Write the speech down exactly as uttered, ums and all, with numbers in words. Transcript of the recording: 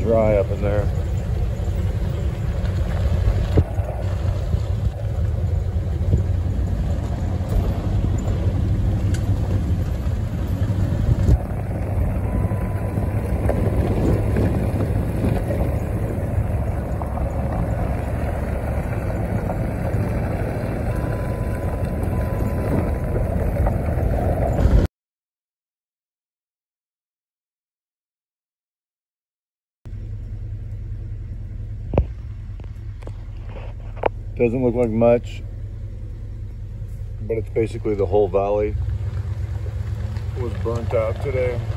dry up in there. Doesn't look like much, but it's basically the whole valley was burnt out today.